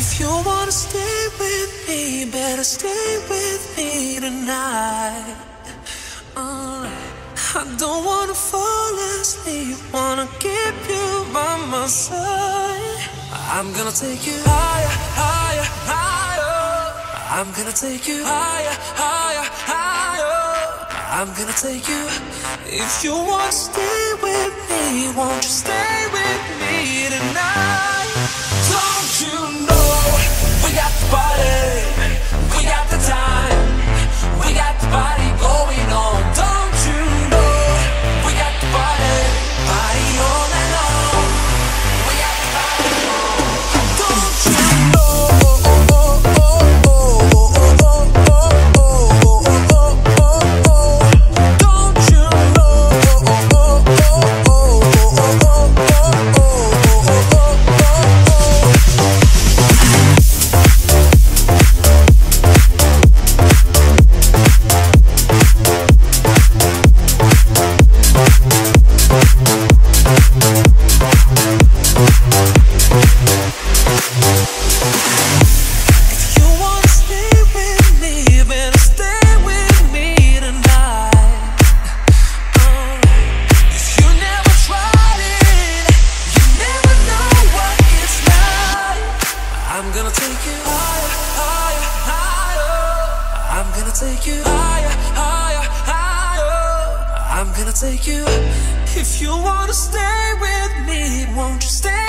If you wanna stay with me, better stay with me tonight. I don't wanna fall asleep, wanna keep you by my side. I'm gonna take you higher, higher, higher. I'm gonna take you higher, higher, higher. I'm gonna take you. If you wanna stay with me, won't you stay with me tonight? Don't you know we got the body, we got the time, we got the body going on. Don't you know we got the body, body all night long. We got the body on. Don't you know? Don't you If you wanna stay with me, better stay with me tonight. If you never tried it, you never know what it's like. I'm gonna take you higher, higher, higher. I'm gonna take you higher, higher, higher. I'm gonna take you. If you wanna stay with me, won't you stay